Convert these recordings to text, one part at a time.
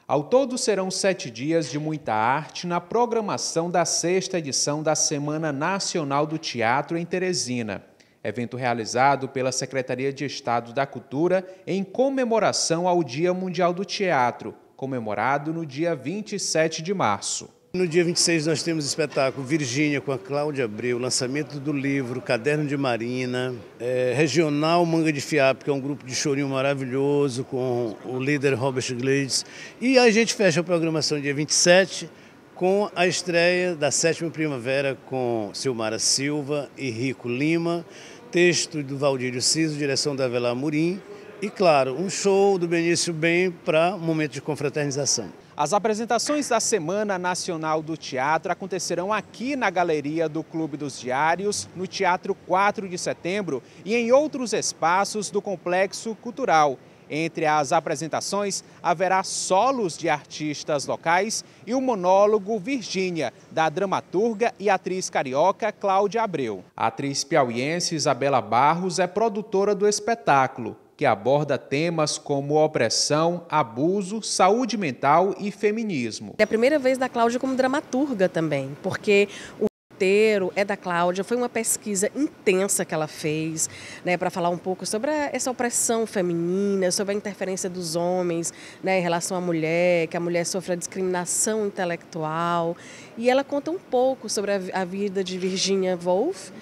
Ao todo, serão 7 dias de muita arte na programação da 6ª edição da Semana Nacional do Teatro em Teresina. Evento realizado pela Secretaria de Estado da Cultura em comemoração ao Dia Mundial do Teatro, comemorado no dia 27 de março. No dia 26 nós temos o espetáculo Virgínia com a Cláudia Abreu, lançamento do livro Caderno de Marina, Regional Manga de Fiapo, que é um grupo de chorinho maravilhoso com o líder Robert Gleides. E a gente fecha a programação dia 27 com a estreia da 7ª Primavera com Silmara Silva e Rico Lima, texto do Valdírio Ciso, direção da Avelar Amorim e, claro, um show do Benício Bem para um momento de confraternização. As apresentações da Semana Nacional do Teatro acontecerão aqui na Galeria do Clube dos Diários, no Teatro 4 de Setembro e em outros espaços do Complexo Cultural. Entre as apresentações, haverá solos de artistas locais e o monólogo Virgínia, da dramaturga e atriz carioca Cláudia Abreu. A atriz piauiense Isabela Barros é produtora do espetáculo, que aborda temas como opressão, abuso, saúde mental e feminismo. É a primeira vez da Cláudia como dramaturga também, porque o roteiro é da Cláudia, foi uma pesquisa intensa que ela fez, né, para falar um pouco sobre essa opressão feminina, sobre a interferência dos homens, né, em relação à mulher, que a mulher sofre a discriminação intelectual. E ela conta um pouco sobre a vida de Virginia Woolf.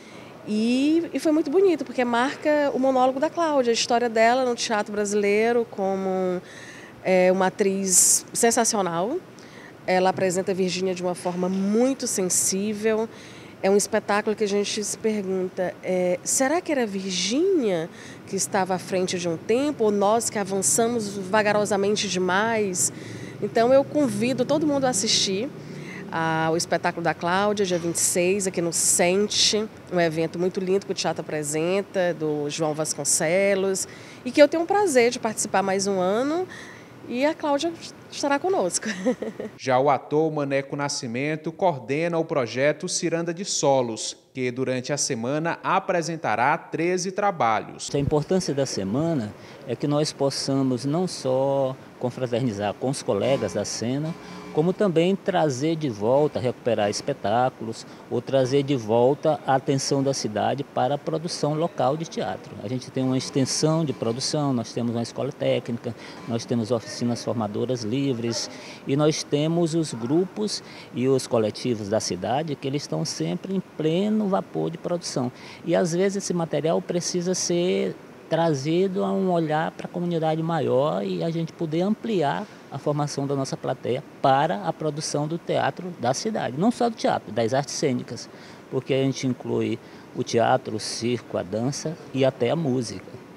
E foi muito bonito, porque marca o monólogo da Cláudia, a história dela no teatro brasileiro como uma atriz sensacional. Ela apresenta a Virgínia de uma forma muito sensível. É um espetáculo que a gente se pergunta, será que era a Virgínia que estava à frente de um tempo, ou nós que avançamos vagarosamente demais? Então eu convido todo mundo a assistir o espetáculo da Cláudia, dia 26, aqui no Sente, um evento muito lindo que o teatro apresenta, do João Vasconcelos, e que eu tenho um prazer de participar mais um ano, e a Cláudia estará conosco. Já o ator Maneco Nascimento coordena o projeto Ciranda de Solos, que durante a semana apresentará 13 trabalhos. A importância da semana é que nós possamos não só confraternizar com os colegas da cena, como também trazer de volta, recuperar espetáculos ou trazer de volta a atenção da cidade para a produção local de teatro. A gente tem uma extensão de produção, nós temos uma escola técnica, nós temos oficinas formadoras livres e nós temos os grupos e os coletivos da cidade que eles estão sempre em pleno vapor de produção. E às vezes esse material precisa ser trazido a um olhar para a comunidade maior e a gente poder ampliar a formação da nossa plateia para a produção do teatro da cidade. Não só do teatro, das artes cênicas, porque a gente inclui o teatro, o circo, a dança e até a música.